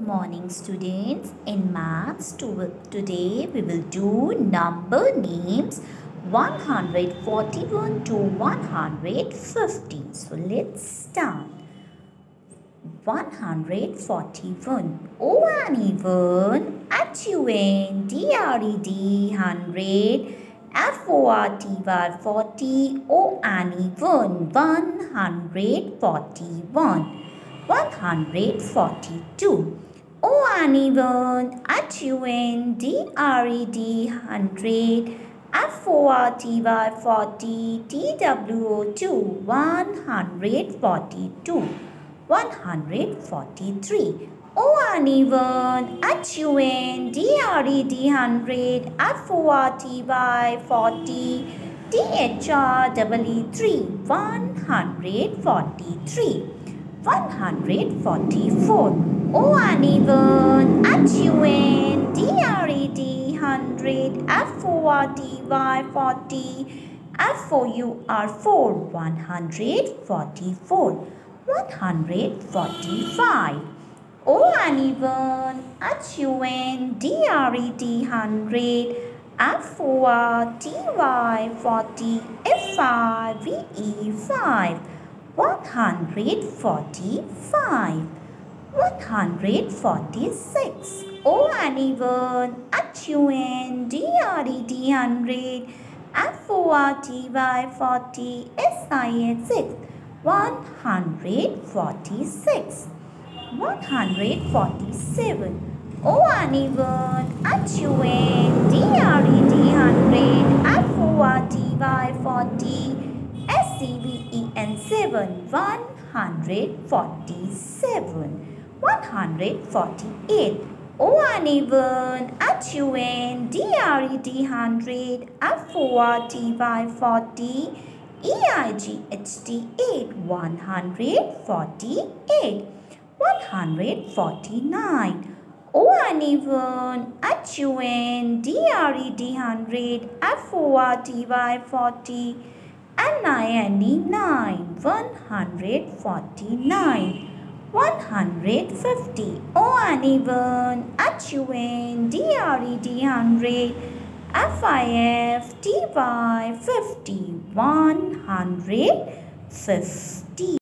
morning, students. In maths today we will do number names 141 to 150. So let's start. 141. O and even HUNDRED 100 FORTY 40. O and even 141. 142. O and even HUNDRED 100 FORTY 40 TWO2 142. 143. O and even HUNDRED 100 FORTY 40 THREE 143. 144. O and even HUNDRED 100 FORTY 40 FOUR 144. 145. O and even HUNDRED 100 FORTY 40 FIVE 145. 146. O and even HUNDRED 100 FORTY 40 SIX 146. 147. O and even HUNDRED 100 FORTY 40 SCVEN 147. 148. O and even HUNDRED 100 FORTY 40 EIGHT 148. 149. O and even HUNDRED 100 FORTY 40 NINE 149. 150. O and even HUNDRED 100 FIFTY 50 150.